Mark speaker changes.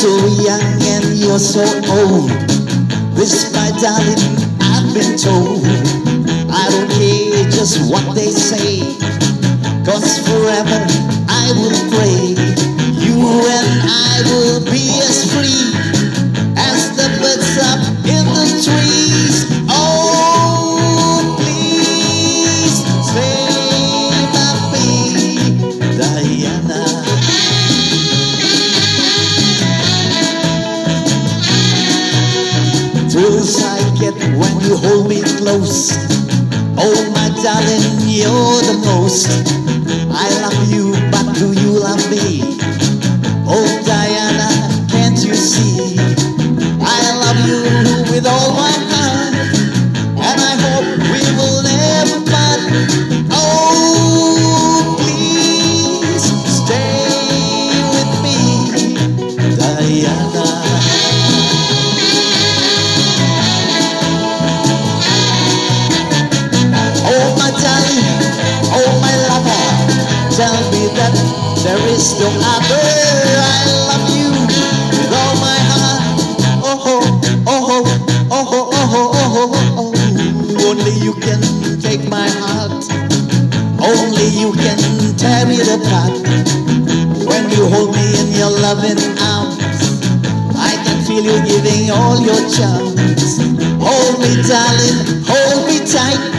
Speaker 1: so young and you're so old. This, my darling, I've been told. I don't care just what they say, 'cause forever I will pray. You and I will be as free as the birds up in the trees. Oh, please stay my baby, Diana. Thrills I get when you hold me close. Oh, my darling, you're the most. I love you, but do you love me? Oh, Diana, can't you see? I love you with all my heart, and I hope we will never part. Oh, please stay with me, Diana. Oh, my darling, oh, my lover, tell me that there is no other. I love you with all my heart. Oh, oh, oh, oh, oh, oh, oh, oh, oh. Only you can take my heart. Only you can tear it apart. When you hold me in your loving arms, I can feel you giving all your charms. Hold me, darling, hold me tight.